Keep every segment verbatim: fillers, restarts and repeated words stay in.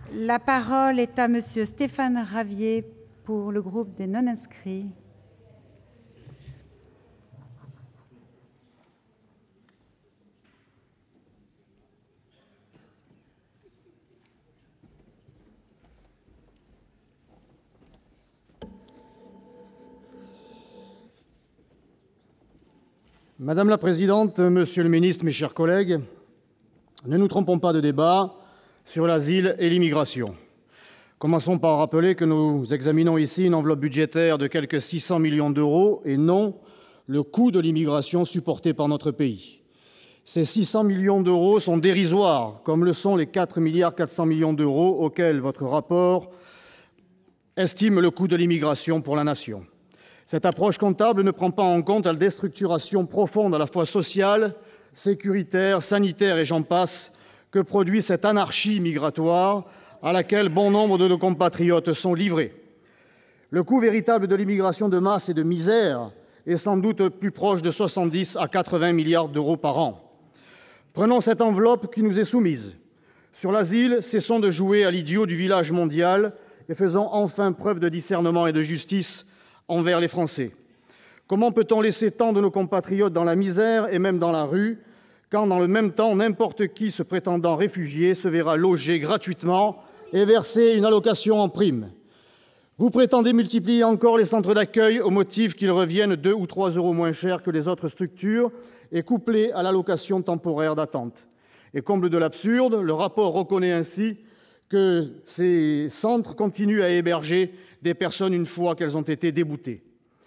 La parole est à Monsieur Stéphane Ravier pour le groupe des non-inscrits. Madame la présidente, monsieur le ministre, mes chers collègues, ne nous trompons pas de débat sur l'asile et l'immigration. Commençons par rappeler que nous examinons ici une enveloppe budgétaire de quelque six cents millions d'euros et non le coût de l'immigration supporté par notre pays. Ces six cents millions d'euros sont dérisoires, comme le sont les quatre milliards quatre cents millions d'euros auxquels votre rapport estime le coût de l'immigration pour la nation. Cette approche comptable ne prend pas en compte la déstructuration profonde à la fois sociale, sécuritaire, sanitaire et j'en passe que produit cette anarchie migratoire à laquelle bon nombre de nos compatriotes sont livrés. Le coût véritable de l'immigration de masse et de misère est sans doute plus proche de soixante-dix à quatre-vingts milliards d'euros par an. Prenons cette enveloppe qui nous est soumise. Sur l'asile, cessons de jouer à l'idiot du village mondial et faisons enfin preuve de discernement et de justice envers les Français. Comment peut-on laisser tant de nos compatriotes dans la misère et même dans la rue, quand dans le même temps, n'importe qui se prétendant réfugié se verra loger gratuitement et verser une allocation en prime? Vous prétendez multiplier encore les centres d'accueil au motif qu'ils reviennent deux ou trois euros moins cher que les autres structures et couplés à l'allocation temporaire d'attente. Et comble de l'absurde, le rapport reconnaît ainsi que ces centres continuent à héberger des personnes une fois qu'elles ont été déboutées.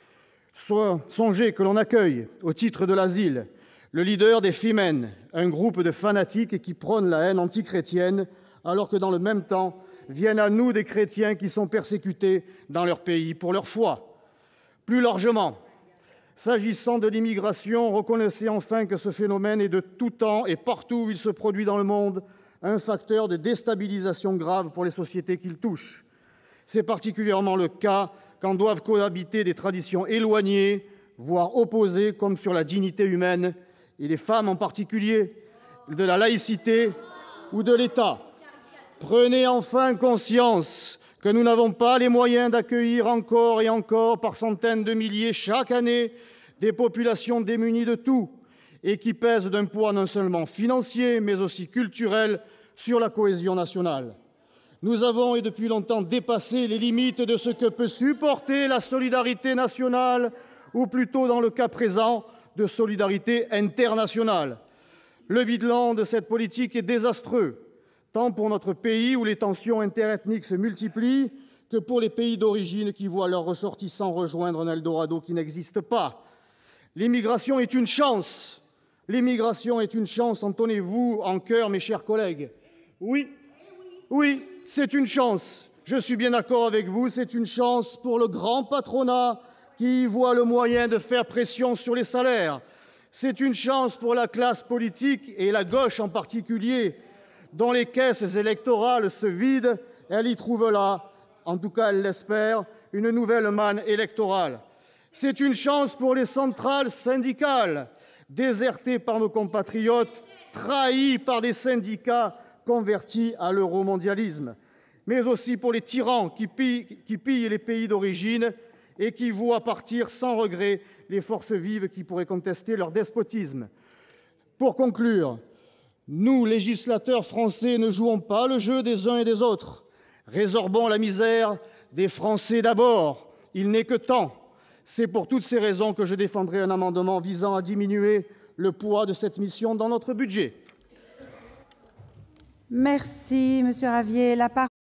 Soit songez que l'on accueille, au titre de l'asile, le leader des Femen, un groupe de fanatiques qui prônent la haine antichrétienne, alors que dans le même temps, viennent à nous des chrétiens qui sont persécutés dans leur pays pour leur foi. Plus largement, s'agissant de l'immigration, reconnaissez enfin que ce phénomène est de tout temps et partout où il se produit dans le monde, un facteur de déstabilisation grave pour les sociétés qu'il touche. C'est particulièrement le cas quand doivent cohabiter des traditions éloignées, voire opposées, comme sur la dignité humaine, et les femmes en particulier, de la laïcité ou de l'État. Prenez enfin conscience que nous n'avons pas les moyens d'accueillir encore et encore par centaines de milliers chaque année des populations démunies de tout et qui pèsent d'un poids non seulement financier, mais aussi culturel sur la cohésion nationale. Nous avons, et depuis longtemps, dépassé les limites de ce que peut supporter la solidarité nationale, ou plutôt, dans le cas présent, de solidarité internationale. Le bilan de cette politique est désastreux, tant pour notre pays, où les tensions interethniques se multiplient, que pour les pays d'origine qui voient leurs ressortissants rejoindre un Eldorado qui n'existe pas. L'immigration est une chance. L'immigration est une chance, entonnez-vous en chœur, mes chers collègues. Oui, oui, c'est une chance. Je suis bien d'accord avec vous, c'est une chance pour le grand patronat qui voit le moyen de faire pression sur les salaires. C'est une chance pour la classe politique, et la gauche en particulier, dont les caisses électorales se vident. Elle y trouve là, en tout cas elle l'espère, une nouvelle manne électorale. C'est une chance pour les centrales syndicales, désertées par nos compatriotes, trahies par des syndicats convertis à l'euromondialisme, mais aussi pour les tyrans qui pillent, qui pillent les pays d'origine et qui voient partir sans regret les forces vives qui pourraient contester leur despotisme. Pour conclure, nous, législateurs français, ne jouons pas le jeu des uns et des autres. Résorbons la misère des Français d'abord. Il n'est que temps. C'est pour toutes ces raisons que je défendrai un amendement visant à diminuer le poids de cette mission dans notre budget. Merci, Monsieur Ravier. La parole